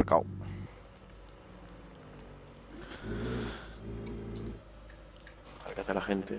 aparcado. A ver qué hace la gente.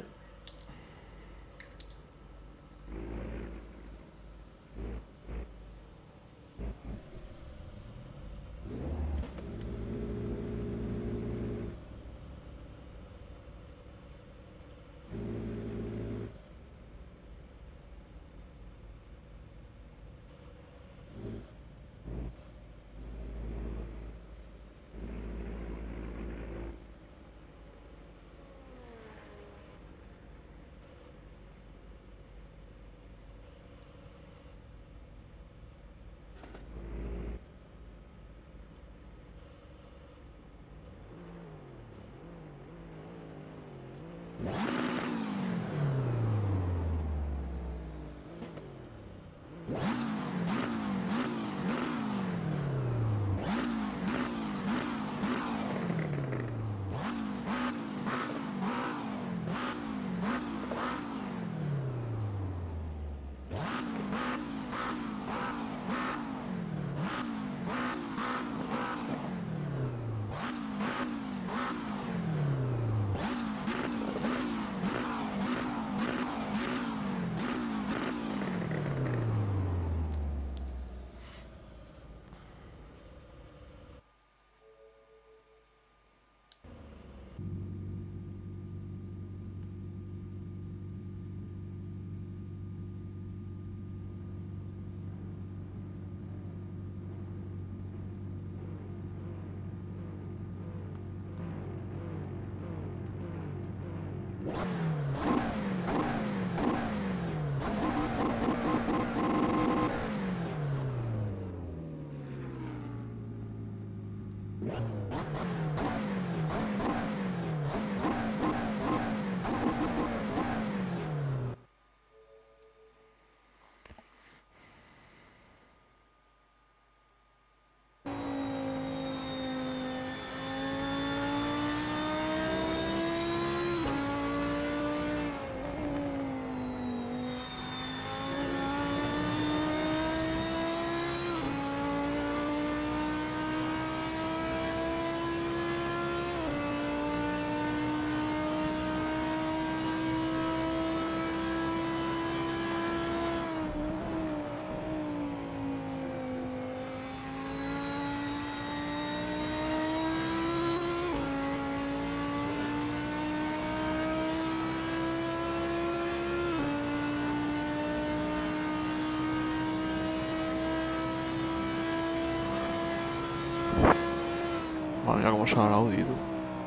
Madre mía, cómo suena el audio, tú.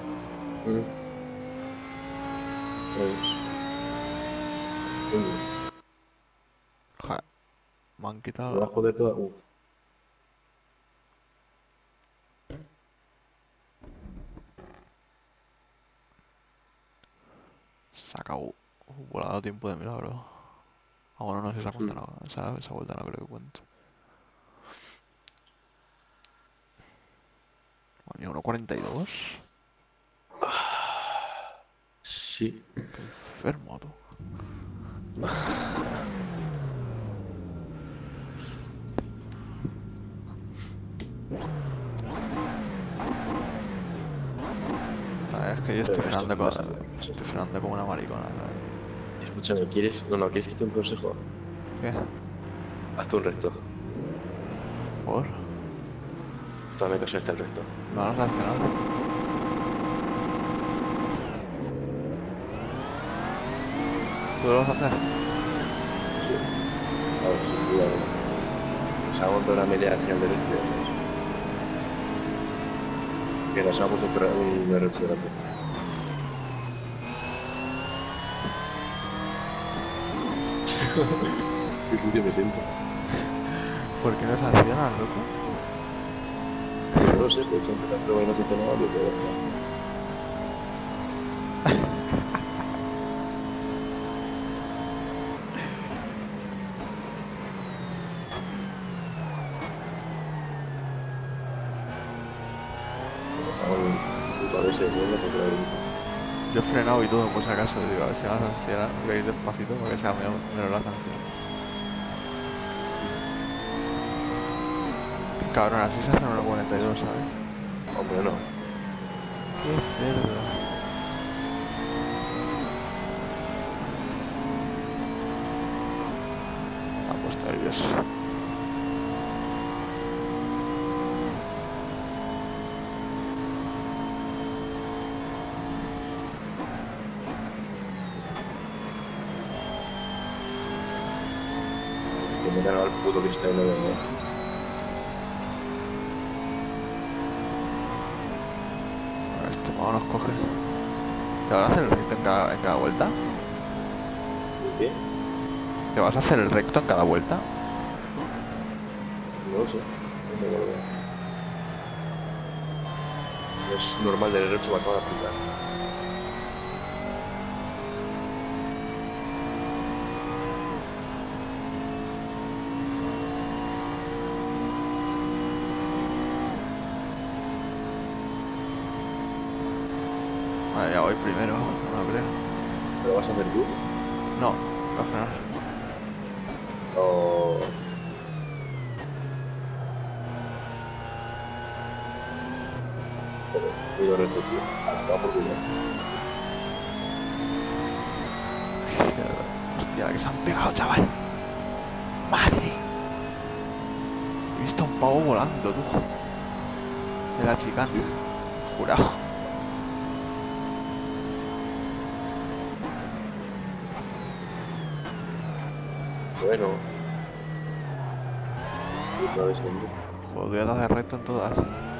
Ja, me han quitado. Debajo de toda. Uf. Se acabó. Volado tiempo de milagro. Ah, bueno, no sé si esa cuenta no. Esa vuelta no creo que cuente. Bueno, 1.42. Sí. Qué enfermo, tú. Es que yo estoy Pero esto frenando qué pasa, tío. estoy frenando como una maricona, ¿sabes? Escúchame, ¿quieres? No, ¿quieres que te dé un consejo? ¿Qué? Hazte un recto. ¿Por? Todavía que está el recto. ¿Me van a reaccionar? ¿Tú lo vas a hacer? Sí. Claro, sin duda alguna. O sea, vamos a una media al final derecho. Que nos hagamos un derecho delante. Qué sucio me siento. ¿Por qué no sancionan, loco? No lo sé, de hecho, empezando a no se nada, lo que hacer. A ver si es bueno, porque Yo he frenado y todo, por si acaso, digo, a ver si me van a sancionar. Voy a ir despacito para que sea menos la sanción. Cabrón, así se hace en 1.42, ¿sabes? Hombre, no. Qué cerdo. Se ha puesto nervioso. Que me ganado el puto cristal de verdad. Este cómo nos coge. ¿Te vas a hacer el recto en cada vuelta? ¿Y qué? ¿Te vas a hacer el recto en cada vuelta? No lo sé. No me acuerdo. Es normal de derecho, me acabo de aplicar. Vale, ya voy primero, no me creo. ¿Pero vas a hacer tú? No, va a frenar. O... Joder, digo reto, tío. A la toma por culo. Hostia, la que se han pegado, chaval. ¡Madre! He visto a un pavo volando, tú. De la chicana. Sí. Jurado. Bueno. No ves en mí. Joder, voy a hacer recto en todas.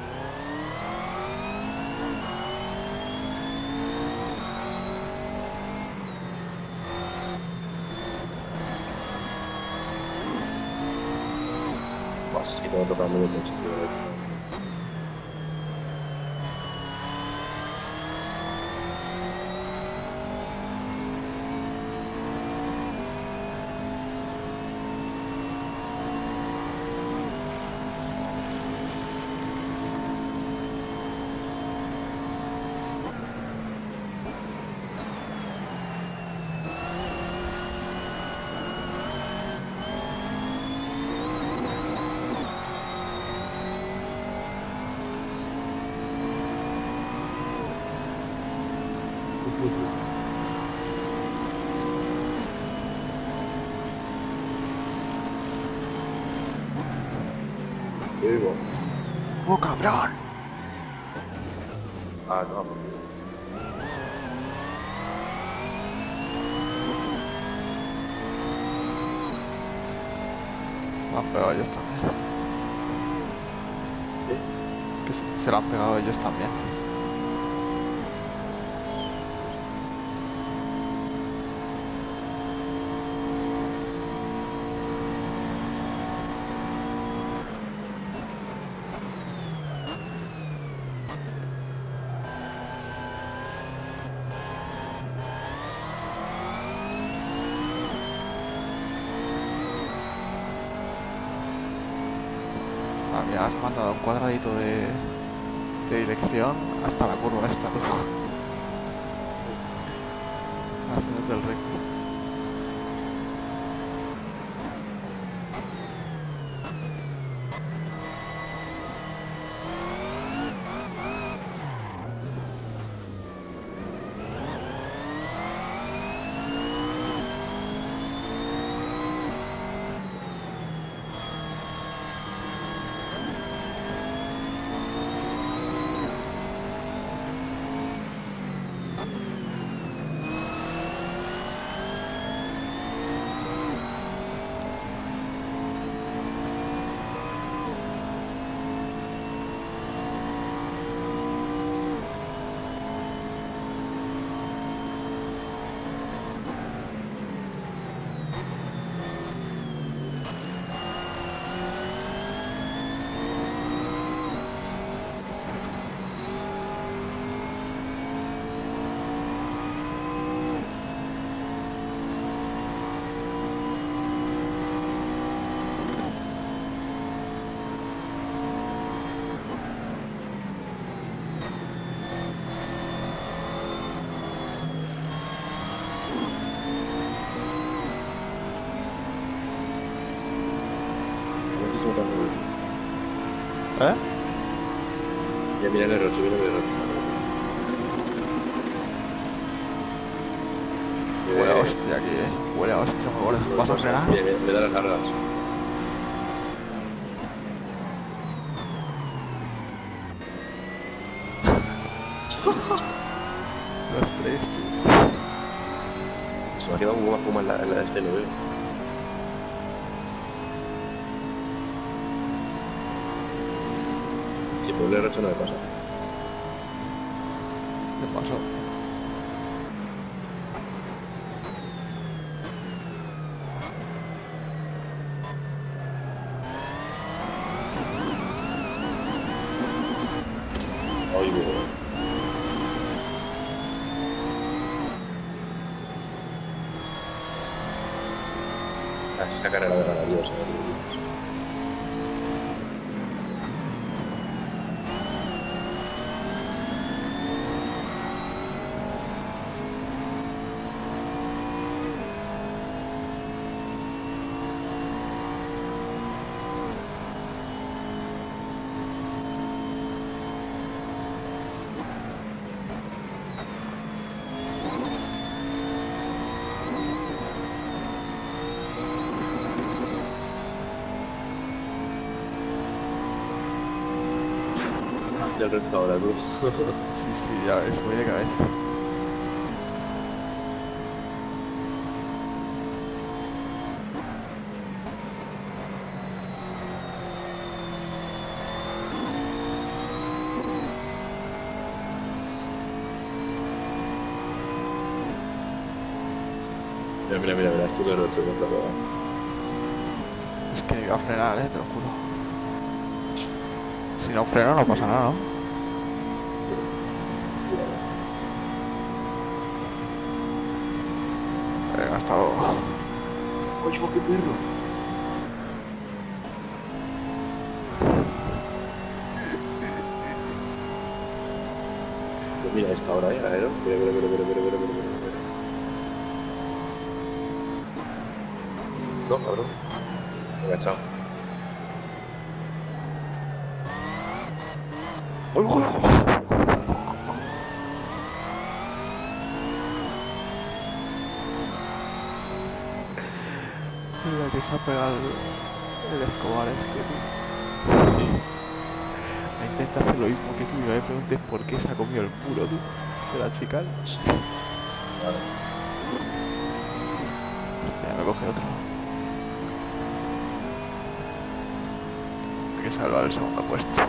Vas, es que tengo tocando el coche, tío. Yo digo, ¡Oh, cabrón! ah, no. Me han pegado ellos también. ¿Qué? Que se lo han pegado ellos también. Ah, mira, has mandado un cuadradito de dirección hasta la curva esta, tú. Haciendo el recto. A ver si se me está ocurriendo. ¿Eh? Mira el R8, mira el R8. Huele a hostia aquí, Huele a hostia, muy gordo. ¿Vas a frenar? Me da las largas. Los tres, tío. Se me ha quedado un poco más puma en la de este, lo veo. Sí, pero el R8 no me pasa. ¿Qué pasó? Ay, bueno. Esta carrera de maravillosa. Del recto ahora, tú. Sí, sí, ya ves, voy de cabeza. Mira, esto del R8 no es la verdad. Es que iba a frenar, te lo juro. Si no freno no pasa nada, ¿no? Venga, hasta luego. Oye, qué perro. Pues mira esta hora, aero. Mira. No, cabrón. Venga, chao. ¡Uy, uy, uy! Mira que se ha pegado el Escobar este, tío. Sí. Intenta hacer lo mismo que tú y no me preguntes por qué se ha comido el puro, tú, de la chica. Vale. Hostia, me coge otro. Hay que salvar el segundo puesto.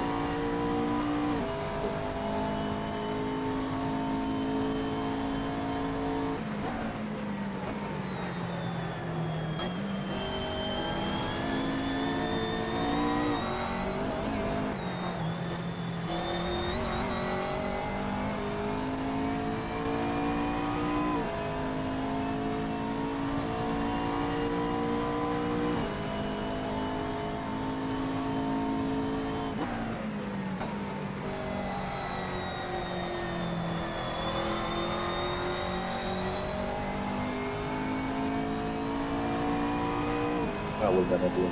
Una vuelta rápida.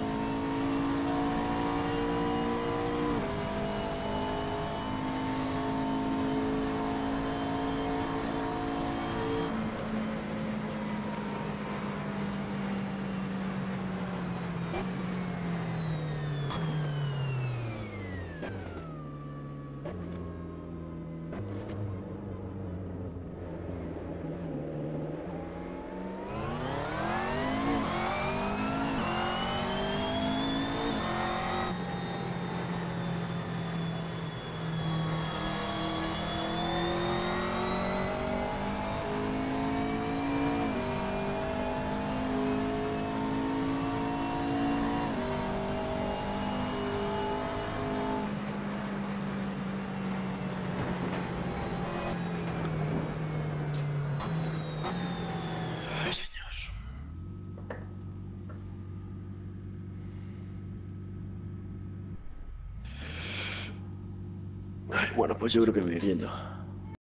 Ay, señor. Ay, bueno, pues yo creo que me voy yendo.